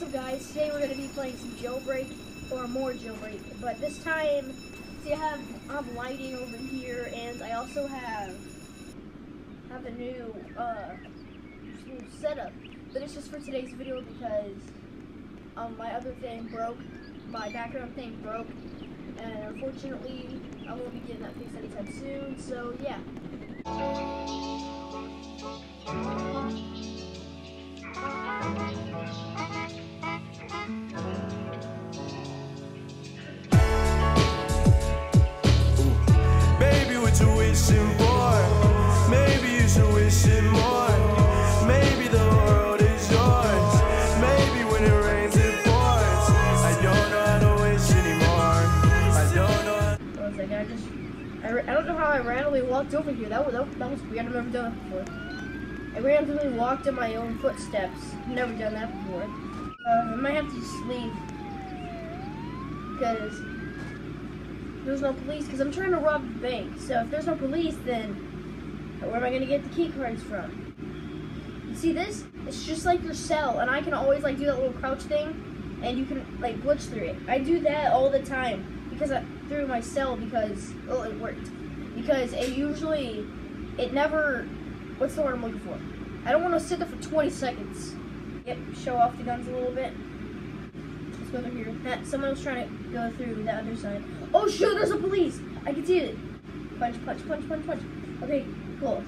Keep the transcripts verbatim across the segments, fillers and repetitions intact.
up guys, today we're going to be playing some Jailbreak, or more Jailbreak, but this time, see I have, I have lighting over here, and I also have, have a new, uh, new setup, but it's just for today's video because, um, my other thing broke, my background thing broke, and unfortunately, I won't be getting that fixed anytime soon, so yeah. Maybe you should wish it more. Maybe the world is yours. Maybe when it rains it pours. I don't know how to wish anymore. I don't know. I was like, I just, I, I don't know how I randomly walked over here. That was that, that was weird. I've never done it before. I randomly walked in my own footsteps. Never done that before. Uh, I might have to just leave because there's no police. Because I'm trying to rob the bank. So if there's no police, then where am I gonna get the key cards from? You see this? It's just like your cell, and I can always like do that little crouch thing, and you can like glitch through it. I do that all the time because I through my cell because oh it worked. Because it usually it never what's the word I'm looking for? I don't want to sit there for twenty seconds. Yep, show off the guns a little bit. Let's go through here. That someone was trying to go through the other side. Oh shoot, there's a police! I can see it. Punch, punch, punch, punch, punch. Okay. Cool.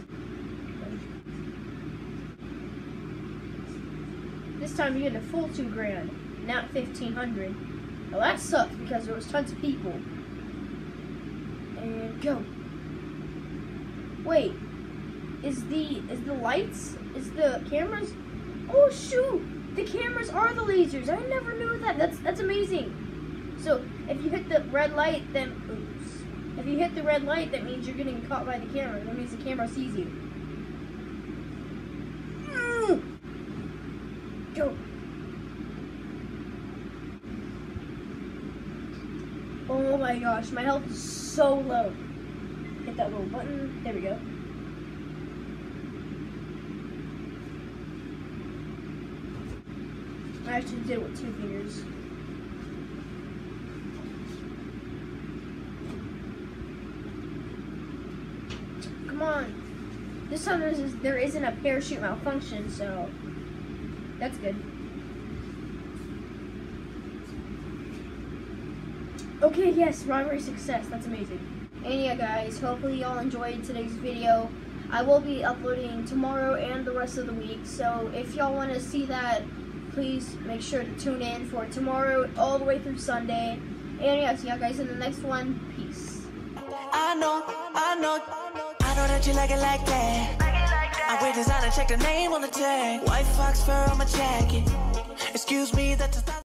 This time you get a full two grand, not fifteen hundred. Well, that sucks because there was tons of people. And go. Wait, is the is the lights? Is the cameras? Oh shoot! The cameras are the lasers. I never knew that. That's that's amazing. So if you hit the red light, then oops. If you hit the red light, that means you're getting caught by the camera. That means the camera sees you. Mm. Go. Oh my gosh, my health is so low. Hit that little button. There we go. I actually did it with two fingers. Come on. This time there's, there isn't a parachute malfunction, so that's good. Okay, yes, robbery success. That's amazing. And yeah, guys, hopefully y'all enjoyed today's video. I will be uploading tomorrow and the rest of the week, so if y'all want to see that, please make sure to tune in for tomorrow all the way through Sunday. And yeah, see y'all guys in the next one. Peace. I know, I know. I know that you like it like that. I wear designer, check the name on the tag. White fox fur on my jacket. Excuse me, that's a